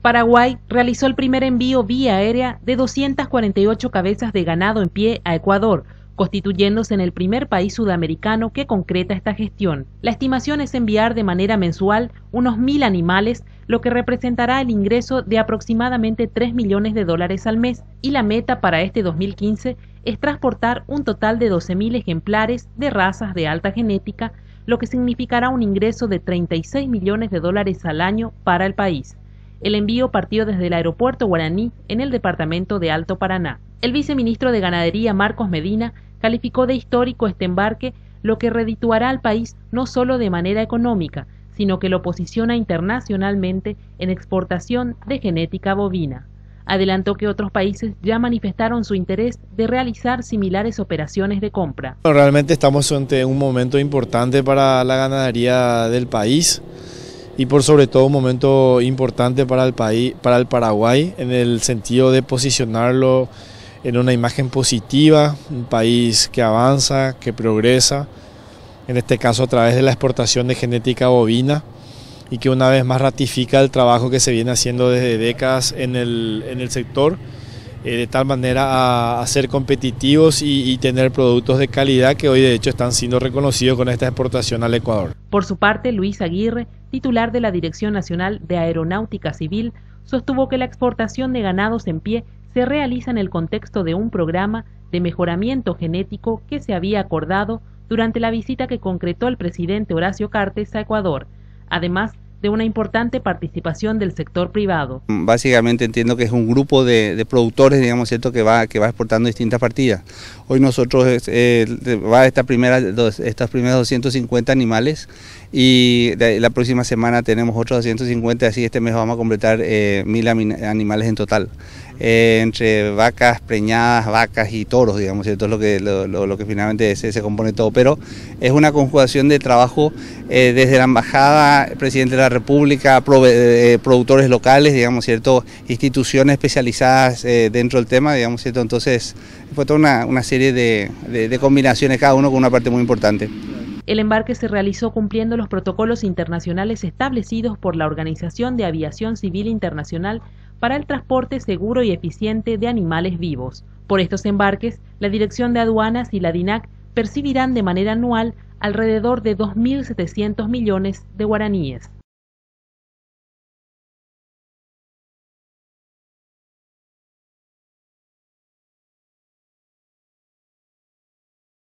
Paraguay realizó el primer envío vía aérea de 248 cabezas de ganado en pie a Ecuador, constituyéndose en el primer país sudamericano que concreta esta gestión. La estimación es enviar de manera mensual unos 1.000 animales, lo que representará el ingreso de aproximadamente $3 millones al mes, y la meta para este 2015 es transportar un total de 12.000 ejemplares de razas de alta genética, lo que significará un ingreso de $36 millones al año para el país. El envío partió desde el aeropuerto Guaraní en el departamento de Alto Paraná. El viceministro de Ganadería, Marcos Medina, calificó de histórico este embarque, lo que redituará al país no solo de manera económica, sino que lo posiciona internacionalmente en exportación de genética bovina. Adelantó que otros países ya manifestaron su interés de realizar similares operaciones de compra. Realmente estamos ante un momento importante para la ganadería del país y por sobre todo un momento importante para el país, para el Paraguay, en el sentido de posicionarlo en una imagen positiva, un país que avanza, que progresa, en este caso a través de la exportación de genética bovina, y que una vez más ratifica el trabajo que se viene haciendo desde décadas en el sector, de tal manera a ser competitivos y tener productos de calidad que hoy de hecho están siendo reconocidos con esta exportación al Ecuador. Por su parte, Luis Aguirre, titular de la Dirección Nacional de Aeronáutica Civil, sostuvo que la exportación de ganados en pie se realiza en el contexto de un programa de mejoramiento genético que se había acordado durante la visita que concretó el presidente Horacio Cartes a Ecuador, además de una importante participación del sector privado. Básicamente entiendo que es un grupo de productores, digamos, ¿cierto?, que va exportando distintas partidas. Hoy nosotros va estas primeras 250 animales y la próxima semana tenemos otros 250, así este mes vamos a completar 1.000 animales en total. Entre vacas, preñadas, vacas y toros, digamos, ¿cierto? Es lo que finalmente se compone todo, pero es una conjugación de trabajo desde la embajada, el presidente de la República, productores locales, digamos, ¿cierto?, instituciones especializadas dentro del tema, digamos, ¿cierto? Entonces fue toda una serie de combinaciones, cada uno con una parte muy importante. El embarque se realizó cumpliendo los protocolos internacionales establecidos por la Organización de Aviación Civil Internacional para el transporte seguro y eficiente de animales vivos. Por estos embarques, la Dirección de Aduanas y la DINAC percibirán de manera anual alrededor de 2.700 millones de guaraníes.